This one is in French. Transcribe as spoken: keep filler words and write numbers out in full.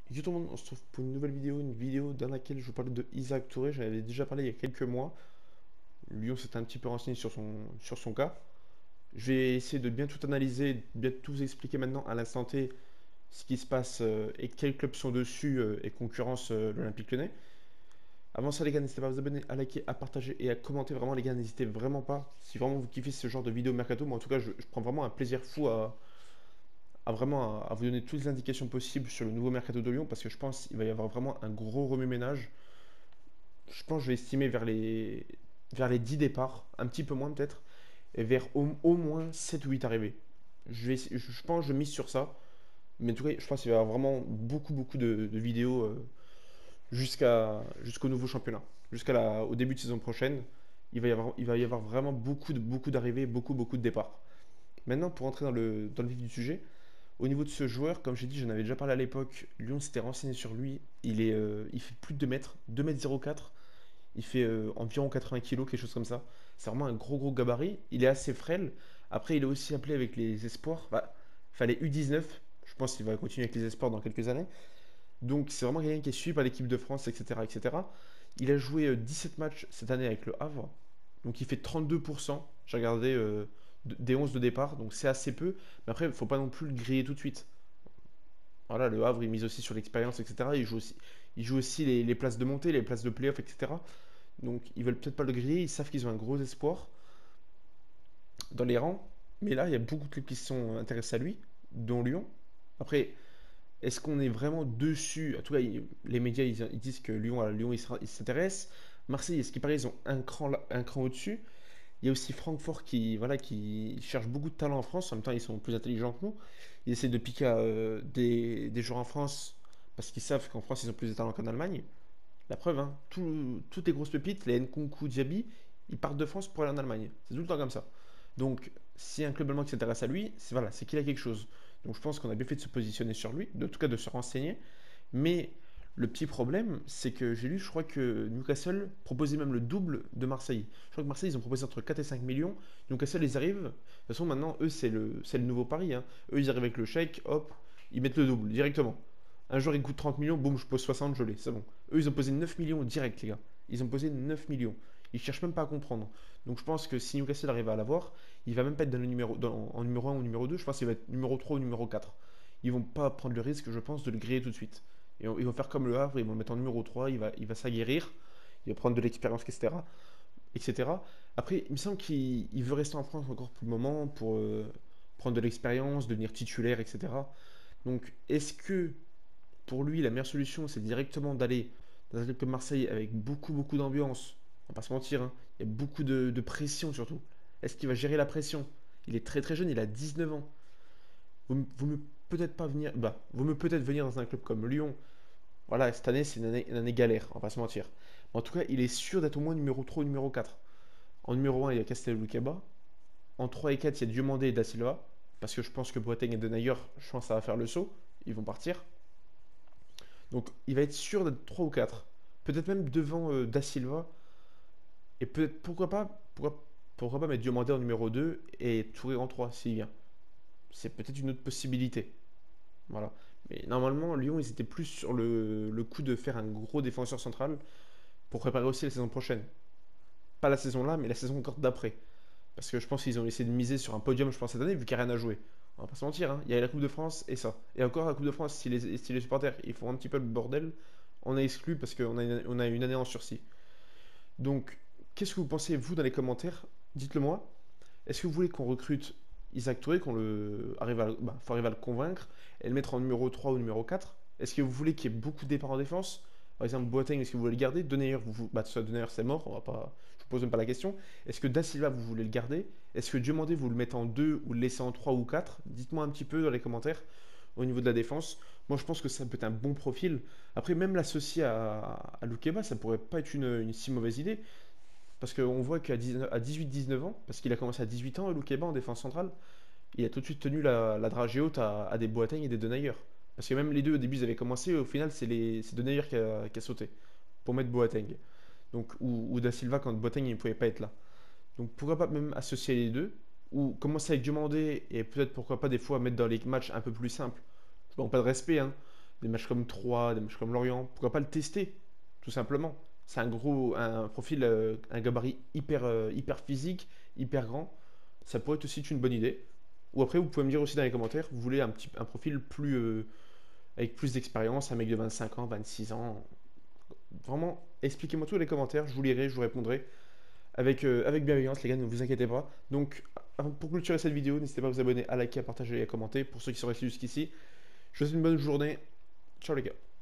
Yo tout le monde, on se retrouve pour une nouvelle vidéo, une vidéo dans laquelle je vous parlais de Isaac Touré. J'en avais déjà parlé il y a quelques mois. Lyon s'était un petit peu renseigné sur son, sur son cas. Je vais essayer de bien tout analyser, de bien tout vous expliquer maintenant à l'instant T ce qui se passe euh, et quels clubs sont dessus euh, et concurrence euh, l'Olympique Lyonnais. Avant ça les gars, n'hésitez pas à vous abonner, à liker, à partager et à commenter. Vraiment les gars, n'hésitez vraiment pas. Si vraiment vous kiffez ce genre de vidéo mercato, moi en tout cas je, je prends vraiment un plaisir fou à, à vraiment à, à vous donner toutes les indications possibles sur le nouveau mercato de Lyon parce que je pense qu'il va y avoir vraiment un gros remue-ménage. Je pense que je vais estimer vers les, vers les dix départs, un petit peu moins peut-être, et vers au, au moins sept ou huit arrivées. Je, vais, je, je pense que je mise sur ça, mais en tout cas, je pense qu'il va y avoir vraiment beaucoup, beaucoup de, de vidéos euh, jusqu'à, jusqu'au nouveau championnat, jusqu'à la, au début de saison prochaine. Il va y avoir, il va y avoir vraiment beaucoup, de, beaucoup d'arrivées, beaucoup, beaucoup de départs. Maintenant, pour entrer dans le, dans le vif du sujet, au niveau de ce joueur, comme j'ai dit, j'en avais déjà parlé à l'époque, Lyon s'était renseigné sur lui. Il, est, euh, il fait plus de deux mètres, deux mètres zéro quatre. Il fait euh, environ quatre-vingts kilos, quelque chose comme ça. C'est vraiment un gros gros gabarit. Il est assez frêle. Après, il est aussi appelé avec les espoirs. Bah, fallait U dix-neuf. Je pense qu'il va continuer avec les espoirs dans quelques années. Donc c'est vraiment quelqu'un qui est suivi par l'équipe de France, et cetera, et cetera. Il a joué euh, dix-sept matchs cette année avec le Havre. Donc il fait trente-deux pour cent. J'ai regardé euh, de- des onze de départ. Donc c'est assez peu. Mais après, il ne faut pas non plus le griller tout de suite. Voilà, le Havre, il mise aussi sur l'expérience, et cetera. Il joue aussi, il joue aussi les, les places de montée, les places de playoff, et cetera. Donc ils veulent peut-être pas le griller, ils savent qu'ils ont un gros espoir dans les rangs. Mais là, il y a beaucoup de clubs qui sont intéressés à lui, dont Lyon. Après, est-ce qu'on est vraiment dessus? En tout cas, il- les médias ils, ils disent que Lyon, à Lyon, ils sera- ils s'intéressent. Marseille, est-ce qu'il paraît, ils ont un cran, là- un cran au-dessus. Il y a aussi Francfort qui, voilà, qui cherche beaucoup de talent en France. En même temps, ils sont plus intelligents que nous. Ils essaient de piquer euh, des, des joueurs en France parce qu'ils savent qu'en France, ils ont plus de talent qu'en Allemagne. La preuve, hein, tout- toutes les grosses pépites, les Nkunku, Diaby, ils partent de France pour aller en Allemagne. C'est tout le temps comme ça. Donc, si un club allemand qui s'intéresse à lui, c'est voilà, c'est qu'il a quelque chose. Donc, je pense qu'on a bien fait de se positionner sur lui, de, en tout cas de se renseigner. Mais le petit problème, c'est que j'ai lu, je crois que Newcastle proposait même le double de Marseille. Je crois que Marseille, ils ont proposé entre quatre et cinq millions. Newcastle, ils arrivent. De toute façon, maintenant, eux, c'est le, c'est le nouveau pari, hein. Eux, ils arrivent avec le chèque, hop, ils mettent le double directement. Un joueur, il coûte trente millions, boum, je pose soixante, je l'ai, c'est bon. Eux, ils ont posé neuf millions direct, les gars. Ils ont posé neuf millions. Ils cherchent même pas à comprendre. Donc je pense que si Newcastle arrive à l'avoir, il va même pas être dans le numéro, dans- en numéro un ou numéro deux. Je pense qu'il va être numéro trois ou numéro quatre. Ils vont pas prendre le risque, je pense, de le griller tout de suite. Et on- ils vont faire comme le Havre, ils vont le mettre en numéro trois, il va, il va s'aguerrir, il va prendre de l'expérience, et cetera, et cetera. Après, il me semble qu'il il veut rester en France encore pour le moment, pour euh, prendre de l'expérience, devenir titulaire, et cetera. Donc, est-ce que pour lui, la meilleure solution, c'est directement d'aller dans un club comme Marseille avec beaucoup, beaucoup d'ambiance? On va pas se mentir, hein. Il y a beaucoup de, de pression surtout. Est-ce qu'il va gérer la pression? Il est très très jeune, il a dix-neuf ans. Vous, vous me peut-être pas venir, bah, vous me peut-être venir dans un club comme Lyon. Voilà, cette année, c'est une année, une année galère, on va pas se mentir. Mais en tout cas, il est sûr d'être au moins numéro trois ou numéro quatre. En numéro un, il y a Castel-Lucaba. En trois et quatre, il y a Diomandé et Da Silva. Parce que je pense que Boateng et Denayer, je pense que ça va faire le saut. Ils vont partir. Donc, il va être sûr d'être trois ou quatre. Peut-être même devant euh, Da Silva. Et peut-être, pourquoi pas, pourquoi, pourquoi pas mettre Diomandé en numéro deux et Touré en trois s'il vient. C'est peut-être une autre possibilité. Voilà. Mais normalement, Lyon, ils étaient plus sur le, le coup de faire un gros défenseur central pour préparer aussi la saison prochaine. Pas la saison là, mais la saison encore d'après. Parce que je pense qu'ils ont essayé de miser sur un podium, je pense, cette année, vu qu'il n'y a rien à jouer. On va pas se mentir, hein. Il y a la Coupe de France et ça. Et encore la Coupe de France, si les, si les supporters ils font un petit peu le bordel, on est exclu parce qu'on a, une- on a une année en sursis. Donc, qu'est-ce que vous pensez, vous, dans les commentaires? Dites-le moi. Est-ce que vous voulez qu'on recrute Isaac Touré, qu'on le arrive à, bah, faut arriver à le convaincre et le mettre en numéro trois ou numéro quatre? Est-ce que vous voulez qu'il y ait beaucoup de départs en défense? Par exemple, Boateng, est-ce que vous voulez le garder? Denayer, vous, vous- bah, ça, Denayer, c'est mort, on va pas, je vous pose même pas la question. Est-ce que Da Silva, vous voulez le garder? Est-ce que Diomandé, vous le mettez en deux ou le laissez en trois ou quatre? Dites-moi un petit peu dans les commentaires au niveau de la défense. Moi, je pense que ça peut être un bon profil. Après, même l'associer à, à Loukeba, ça pourrait pas être une, une si mauvaise idée. Parce qu'on voit qu'à dix-huit dix-neuf ans, parce qu'il a commencé à dix-huit ans, Loukeba en défense centrale, il a tout de suite tenu la, la dragée haute à, à des Boateng et des Denayer. Parce que même les deux au début ils avaient commencé, au final c'est les c'est Denayer qui a, qui a sauté pour mettre Boateng. Donc, ou, ou Da Silva quand Boateng il ne pouvait pas être là. Donc pourquoi pas même associer les deux, ou commencer avec Diomandé et peut-être pourquoi pas des fois mettre dans les matchs un peu plus simples. Bon, pas de respect, hein, des matchs comme Troyes, des matchs comme Lorient, pourquoi pas le tester, tout simplement. C'est un gros, un profil, euh, un gabarit hyper, euh, hyper physique, hyper grand. Ça pourrait être aussi une bonne idée. Ou après, vous pouvez me dire aussi dans les commentaires, vous voulez un petit, un profil plus, euh, avec plus d'expérience, un mec de vingt-cinq ans, vingt-six ans. Vraiment, expliquez-moi tout dans les commentaires, je vous lirai, je vous répondrai avec, euh, avec bienveillance, les gars, ne vous inquiétez pas. Donc, avant- pour clôturer cette vidéo, n'hésitez pas à vous abonner, à liker, à partager et à commenter. Pour ceux qui sont restés jusqu'ici, je vous souhaite une bonne journée. Ciao les gars.